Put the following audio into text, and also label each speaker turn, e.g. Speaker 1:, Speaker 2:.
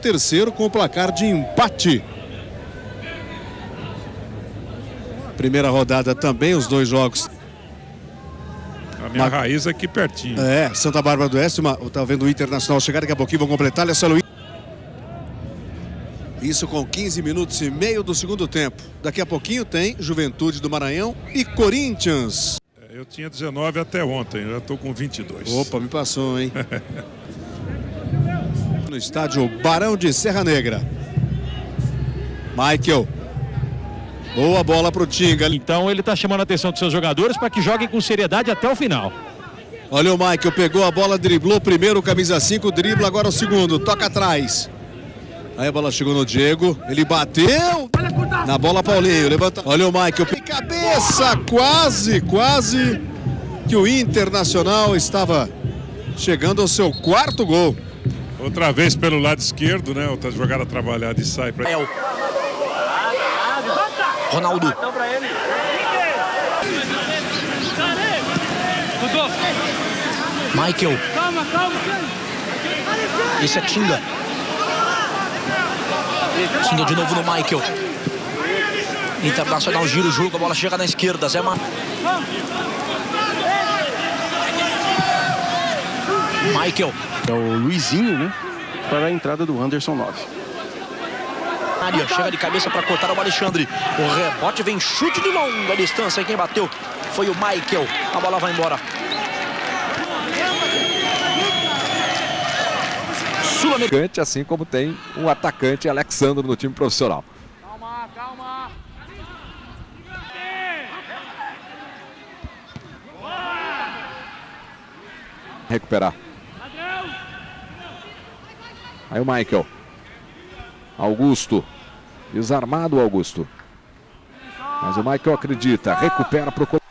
Speaker 1: 13º com o placar de empate. Primeira rodada também, os dois jogos.
Speaker 2: A minha raiz aqui pertinho.
Speaker 1: É, Santa Bárbara do Oeste, tá vendo o Internacional chegar, daqui a pouquinho vão completar, olha só, Luiz. Isso com 15 minutos e meio do segundo tempo. Daqui a pouquinho tem Juventude do Maranhão e Corinthians.
Speaker 2: Eu tinha 19 até ontem, já estou com 22.
Speaker 1: Opa, me passou, hein? No estádio Barão de Serra Negra. Michael. Boa bola pro Tinga.
Speaker 3: Então ele está chamando a atenção dos seus jogadores para que joguem com seriedade até o final.
Speaker 1: Olha o Michael, pegou a bola, driblou primeiro, camisa 5, dribla agora o segundo, toca atrás. Aí a bola chegou no Diego, ele bateu na bola, Paulinho, levanta. Olha o Michael, cabeça, quase que o Internacional estava chegando ao seu quarto gol.
Speaker 2: Outra vez pelo lado esquerdo, né? Outra jogada trabalhada e sai para
Speaker 4: Ronaldo. Michael. Esse é Tinga. Tinga de novo no Michael. Internacional gira o jogo, a bola chega na esquerda. Zé Mar... Michael.
Speaker 5: É o Luizinho, né? Para a entrada do Anderson 9.
Speaker 4: Área, chega de cabeça para cortar o Alexandre. O rebote vem chute de longa distância. Quem bateu foi o Michael. A bola vai embora.
Speaker 6: Sul-americano, assim como tem um atacante Alexandre no time profissional.
Speaker 7: Calma.
Speaker 6: Recuperar. Aí o Michael. Augusto. Desarmado o Augusto. Mas o Michael acredita. Recupera para o